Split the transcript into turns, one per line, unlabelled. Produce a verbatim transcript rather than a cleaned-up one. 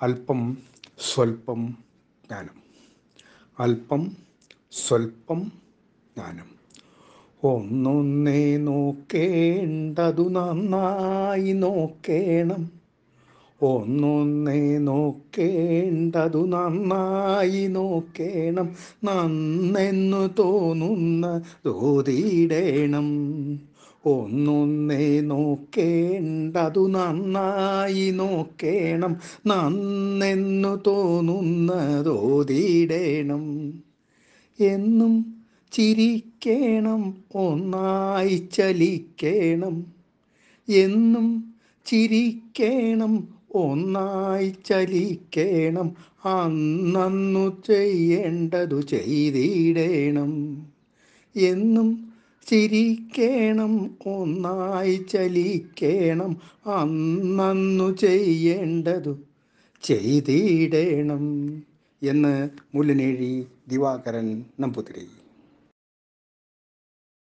അല്പം സ്വല്പം ജ്ഞാനം. അല്പം സ്വല്പം ജ്ഞാനം. ഒന്നൊന്നേ നോക്കേണ്ടതു നന്നായി നോക്കേണം. ഒന്നൊന്നേ നോക്കേണ്ടതു നന്നായി നോക്കേണം. നന്നെന്നു തോന്നുന്നതോതിടേണം. ഒന്നൊന്നേ നോക്കേണ്ടതു നന്നായി നോക്കേണം. നന്നെന്നു തോന്നുന്നതോതിടേണം. എന്നും ചിരിക്കേണം, ഒന്നായി ചലിക്കേണം. എന്നും ചിരിക്കേണം, ഒന്നായി ചലിക്കേണം. അന്നന്നു ചെയ്യേണ്ടതു ചെയ്തിടേണം. എന്നും ചിരിക്കേണം, ഒന്നായി ചലിക്കേണം. അന്നന്നു ചെയ്യേണ്ടതു ചെയ്തിടേണം എന്ന് മുല്ലനേഴി ദിവാകരൻ നമ്പൂതിരി.